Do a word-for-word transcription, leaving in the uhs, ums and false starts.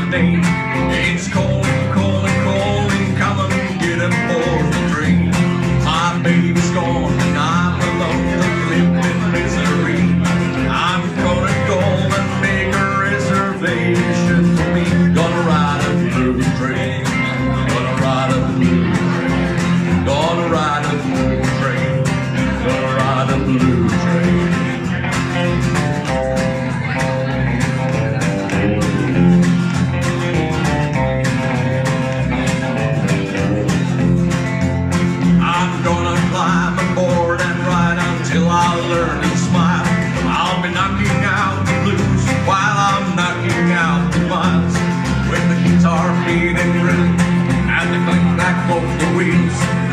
name. It's cold, cold, and cold, and come and get aboard the train. My baby's gone, and I'm alone to live in misery. I'm gonna go and make a reservation for me. Gonna ride a blue train. Gonna ride a blue train. Gonna ride a blue train. Gonna ride a blue train. I'm gonna climb aboard and ride until I learn to smile. I'll be knocking out the blues while I'm knocking out the miles. With the guitar beating rhythm and the click-clack of the wheels,